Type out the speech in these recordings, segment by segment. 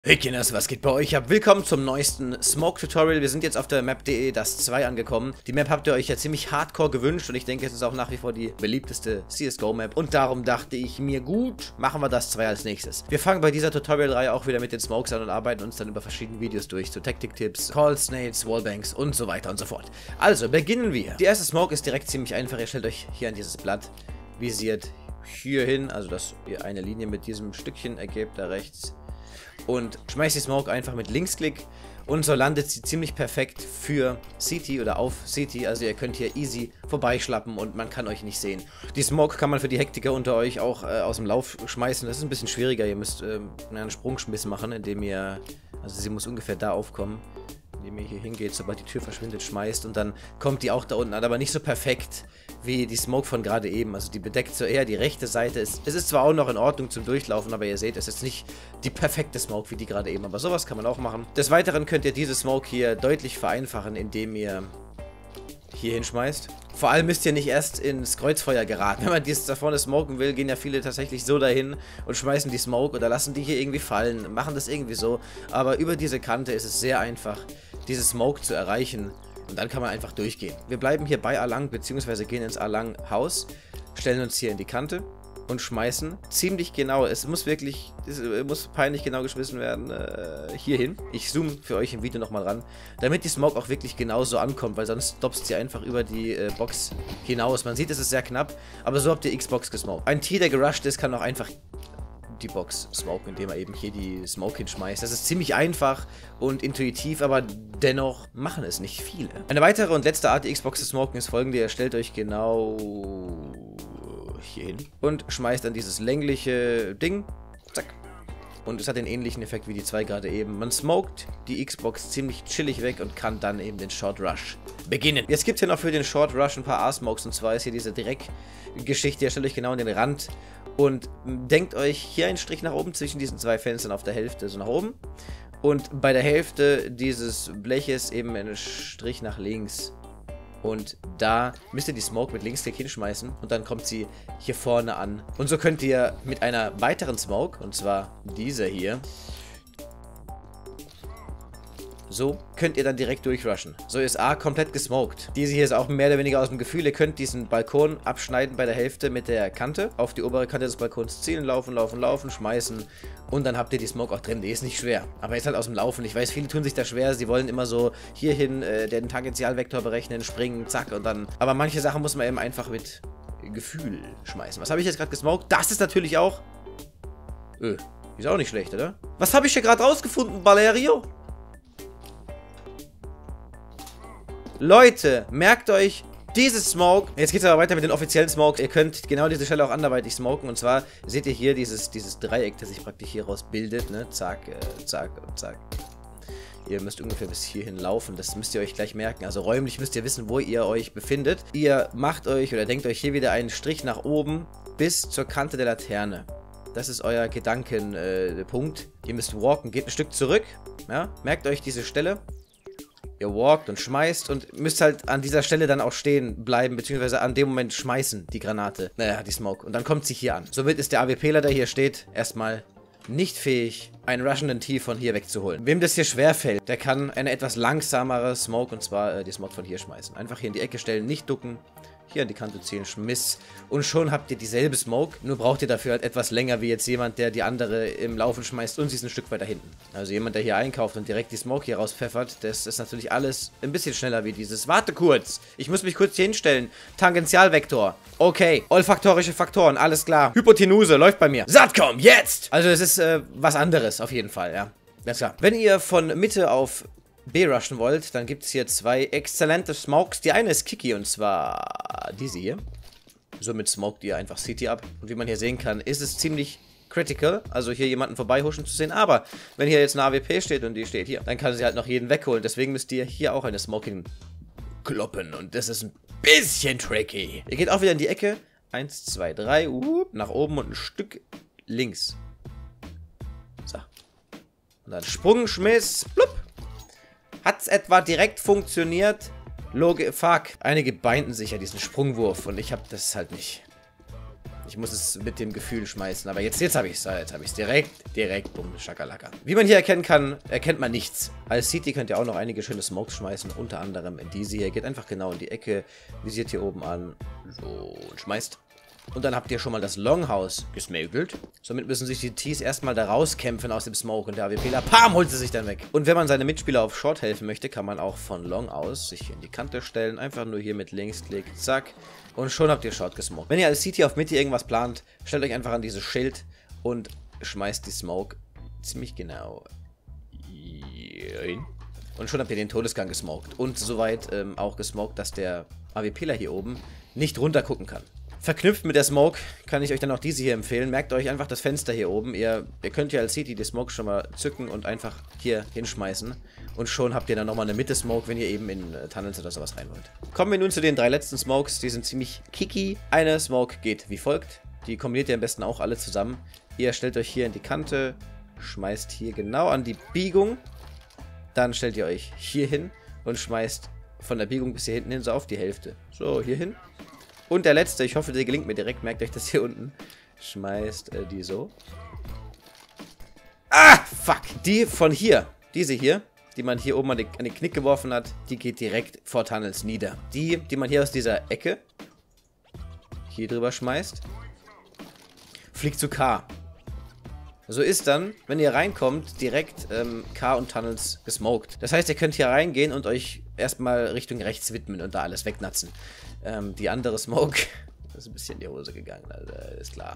Hey Kinders, was geht bei euch ab? Willkommen zum neuesten Smoke-Tutorial. Wir sind jetzt auf der Map.de das 2 angekommen. Die Map habt ihr euch ja ziemlich hardcore gewünscht und ich denke, es ist auch nach wie vor die beliebteste CSGO-Map. Und darum dachte ich mir, gut, machen wir das 2 als nächstes. Wir fangen bei dieser Tutorial-Reihe auch wieder mit den Smokes an und arbeiten uns dann über verschiedene Videos durch, zu Taktik-Tipps, Calls, Nades, Wallbangs und so weiter und so fort. Also, beginnen wir. Die erste Smoke ist direkt ziemlich einfach. Ihr stellt euch hier an dieses Blatt, visiert hier hin, also dass ihr eine Linie mit diesem Stückchen ergebt, da rechts. Und schmeißt die Smoke einfach mit Linksklick und so landet sie ziemlich perfekt für CT oder auf CT. Also ihr könnt hier easy vorbeischlappen und man kann euch nicht sehen. Die Smoke kann man für die Hektiker unter euch auch aus dem Lauf schmeißen. Das ist ein bisschen schwieriger. Ihr müsst einen Sprungschmiss machen, indem ihr, also sie muss ungefähr da aufkommen, indem ihr hier hingeht, sobald die Tür verschwindet, schmeißt und dann kommt die auch da unten an, aber nicht so perfekt wie die Smoke von gerade eben. Also die bedeckt so eher die rechte Seite. Es ist zwar auch noch in Ordnung zum Durchlaufen, aber ihr seht, es ist nicht die perfekte Smoke wie die gerade eben, aber sowas kann man auch machen. Des Weiteren könnt ihr diese Smoke hier deutlich vereinfachen, indem ihr hier hinschmeißt. Vor allem müsst ihr nicht erst ins Kreuzfeuer geraten. Wenn man dies da vorne smoken will, gehen ja viele tatsächlich so dahin und schmeißen die Smoke oder lassen die hier irgendwie fallen, machen das irgendwie so. Aber über diese Kante ist es sehr einfach, diese Smoke zu erreichen. Und dann kann man einfach durchgehen. Wir bleiben hier bei A-Lang, beziehungsweise gehen ins A-Lang-Haus, stellen uns hier in die Kante und schmeißen ziemlich genau. Es muss wirklich, es muss peinlich genau geschmissen werden, hier hin. Ich zoome für euch im Video nochmal ran, damit die Smoke auch wirklich genauso ankommt, weil sonst stopst sie einfach über die Box hinaus. Man sieht, es ist sehr knapp, aber so habt ihr X-Box gesmoked. Ein T, der gerusht ist, kann auch einfach die Box smoken, indem er eben hier die Smoke hinschmeißt. Das ist ziemlich einfach und intuitiv, aber dennoch machen es nicht viele. Eine weitere und letzte Art, die Xbox zu smoken, ist folgende. Ihr stellt euch genau hier hin und schmeißt dann dieses längliche Ding. Zack. Und es hat den ähnlichen Effekt wie die zwei gerade eben. Man smoked die Xbox ziemlich chillig weg und kann dann eben den Short Rush beginnen. Jetzt gibt es hier noch für den Short Rush ein paar A-Smokes. Und zwar ist hier diese Dreckgeschichte. Ihr stellt euch genau an den Rand und denkt euch hier einen Strich nach oben zwischen diesen zwei Fenstern auf der Hälfte, so nach oben. Und bei der Hälfte dieses Bleches eben einen Strich nach links. Und da müsst ihr die Smoke mit Linksklick hinschmeißen und dann kommt sie hier vorne an. Und so könnt ihr mit einer weiteren Smoke, und zwar dieser hier, so könnt ihr dann direkt durchrushen. So ist A komplett gesmoked. Diese hier ist auch mehr oder weniger aus dem Gefühl. Ihr könnt diesen Balkon abschneiden bei der Hälfte mit der Kante. Auf die obere Kante des Balkons zielen, laufen, schmeißen. Und dann habt ihr die Smoke auch drin. Die ist nicht schwer. Aber ist halt aus dem Laufen. Ich weiß, viele tun sich da schwer. Sie wollen immer so hierhin den Tangentialvektor berechnen, springen, zack und dann. Aber manche Sachen muss man eben einfach mit Gefühl schmeißen. Was habe ich jetzt gerade gesmoked? Das ist natürlich auch... ist auch nicht schlecht, oder? Was habe ich hier gerade rausgefunden, Valerio? Leute, merkt euch dieses Smoke. Jetzt geht es aber weiter mit den offiziellen Smokes. Ihr könnt genau diese Stelle auch anderweitig smoken. Und zwar seht ihr hier dieses Dreieck, das sich praktisch hier raus bildet. Ne? Zack, zack und zack. Ihr müsst ungefähr bis hierhin laufen. Das müsst ihr euch gleich merken. Also räumlich müsst ihr wissen, wo ihr euch befindet. Ihr macht euch oder denkt euch hier wieder einen Strich nach oben bis zur Kante der Laterne. Das ist euer Gedankenpunkt. Ihr müsst walken. Geht ein Stück zurück. Ja? Merkt euch diese Stelle. Ihr walkt und schmeißt und müsst halt an dieser Stelle dann auch stehen bleiben, beziehungsweise an dem Moment schmeißen, die Granate. Naja, die Smoke. Und dann kommt sie hier an. Somit ist der AWPler, der hier steht, erstmal nicht fähig, einen rushenden T von hier wegzuholen. Wem das hier schwerfällt, der kann eine etwas langsamere Smoke, und zwar die Smoke von hier schmeißen. Einfach hier in die Ecke stellen, nicht ducken. Hier an die Kante ziehen, Schmiss. Und schon habt ihr dieselbe Smoke. Nur braucht ihr dafür halt etwas länger, wie jetzt jemand, der die andere im Laufen schmeißt und sie ist ein Stück weiter hinten. Also jemand, der hier einkauft und direkt die Smoke hier rauspfeffert, das ist natürlich alles ein bisschen schneller wie dieses. Warte kurz, ich muss mich kurz hier hinstellen. Tangentialvektor. Okay, olfaktorische Faktoren, alles klar. Hypotenuse, läuft bei mir. Satcom, jetzt! Also es ist was anderes auf jeden Fall, ja. Ganz klar. Wenn ihr von Mitte auf B rushen wollt, dann gibt es hier zwei exzellente Smokes. Die eine ist Kiki und zwar diese hier. Somit smoked ihr einfach CT ab. Und wie man hier sehen kann, ist es ziemlich critical, also hier jemanden vorbeihuschen zu sehen. Aber wenn hier jetzt eine AWP steht und die steht hier, dann kann sie halt noch jeden wegholen. Deswegen müsst ihr hier auch eine Smoking kloppen. Und das ist ein bisschen tricky. Ihr geht auch wieder in die Ecke. 1, 2, 3. Nach oben und ein Stück links. So. Und dann Sprungschmiss. Blub. Hat's etwa direkt funktioniert? Fuck. Einige beinden sich ja diesen Sprungwurf und ich hab das halt nicht. Ich muss es mit dem Gefühl schmeißen. Aber jetzt habe ich es. Jetzt habe ich es direkt. Bumm, Schakalaka. Wie man hier erkennen kann, erkennt man nichts. Als City könnt ihr auch noch einige schöne Smokes schmeißen. Unter anderem in diese hier. Geht einfach genau in die Ecke. Visiert hier oben an. So, und schmeißt. Und dann habt ihr schon mal das Longhouse gesmogelt. Somit müssen sich die Ts erstmal da rauskämpfen aus dem Smoke. Und der AWPler, pam, holt sie sich dann weg. Und wenn man seine Mitspieler auf Short helfen möchte, kann man auch von Long aus sich in die Kante stellen. Einfach nur hier mit Linksklick, zack. Und schon habt ihr Short gesmoked. Wenn ihr als CT auf Mitte irgendwas plant, stellt euch einfach an dieses Schild und schmeißt die Smoke ziemlich genau hier hin. Und schon habt ihr den Todesgang gesmoked. Und soweit auch gesmoked, dass der AWPler hier oben nicht runter gucken kann. Verknüpft mit der Smoke kann ich euch dann auch diese hier empfehlen. Merkt euch einfach das Fenster hier oben. Ihr könnt ja als CT die Smoke schon mal zücken und einfach hier hinschmeißen. Und schon habt ihr dann nochmal eine Mitte-Smoke, wenn ihr eben in Tunnels oder sowas rein wollt. Kommen wir nun zu den 3 letzten Smokes. Die sind ziemlich kicky. Eine Smoke geht wie folgt. Die kombiniert ihr am besten auch alle zusammen. Ihr stellt euch hier in die Kante, schmeißt hier genau an die Biegung. Dann stellt ihr euch hier hin und schmeißt von der Biegung bis hier hinten hin so auf die Hälfte. So, hier hin. Und der letzte, ich hoffe, der gelingt mir direkt, merkt euch das hier unten. Schmeißt die so. Ah, fuck. Die von hier, diese hier, die man hier oben an den Knick geworfen hat, die geht direkt vor Tunnels nieder. Die man hier aus dieser Ecke hier drüber schmeißt, fliegt zu K. So ist dann, wenn ihr reinkommt, direkt K und Tunnels gesmoked. Das heißt, ihr könnt hier reingehen und euch erstmal Richtung rechts widmen und da alles wegnatzen. Die andere Smoke ist ein bisschen in die Hose gegangen, also, ist klar.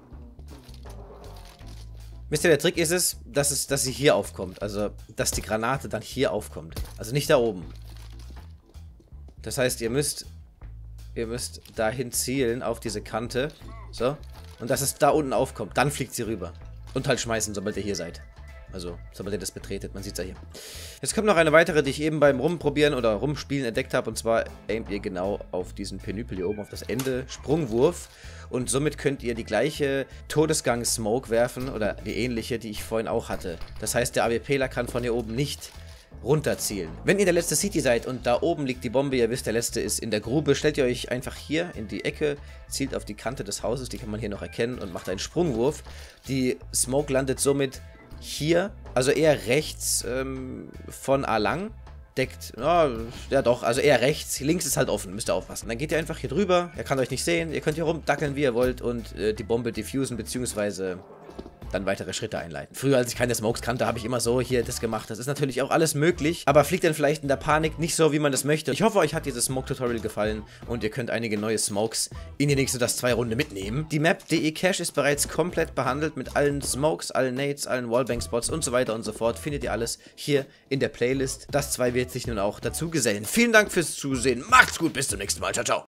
Wisst ihr, der Trick ist es, dass sie hier aufkommt. Also, dass die Granate dann hier aufkommt. Also nicht da oben. Das heißt, ihr müsst dahin zielen, auf diese Kante. So. Und dass es da unten aufkommt. Dann fliegt sie rüber. Und halt schmeißen, sobald ihr hier seid. Also, sobald ihr das betretet. Man sieht es ja hier. Jetzt kommt noch eine weitere, die ich eben beim Rumprobieren oder Rumspielen entdeckt habe. Und zwar aimt ihr genau auf diesen Penüpel hier oben, auf das Ende. Sprungwurf. Und somit könnt ihr die gleiche Todesgang-Smoke werfen. Oder die ähnliche, die ich vorhin auch hatte. Das heißt, der AWPler kann von hier oben nicht runterzielen. Wenn ihr der letzte City seid und da oben liegt die Bombe, ihr wisst, der letzte ist in der Grube, stellt ihr euch einfach hier in die Ecke, zielt auf die Kante des Hauses, die kann man hier noch erkennen und macht einen Sprungwurf. Die Smoke landet somit hier, also eher rechts von A lang, deckt, ja doch, also eher rechts, links ist halt offen, müsst ihr aufpassen. Dann geht ihr einfach hier drüber, er kann euch nicht sehen, ihr könnt hier rumdackeln, wie ihr wollt und die Bombe diffusen, beziehungsweise dann weitere Schritte einleiten. Früher, als ich keine Smokes kannte, habe ich immer so hier das gemacht. Das ist natürlich auch alles möglich, aber fliegt dann vielleicht in der Panik nicht so, wie man das möchte. Ich hoffe, euch hat dieses Smoke-Tutorial gefallen und ihr könnt einige neue Smokes in die nächste Das 2 Runde mitnehmen. Die Map DE Cache ist bereits komplett behandelt mit allen Smokes, allen Nades, allen Wallbang-Spots und so weiter und so fort. Findet ihr alles hier in der Playlist. Das 2 wird sich nun auch dazu gesellen. Vielen Dank fürs Zusehen. Macht's gut, bis zum nächsten Mal. Ciao, ciao.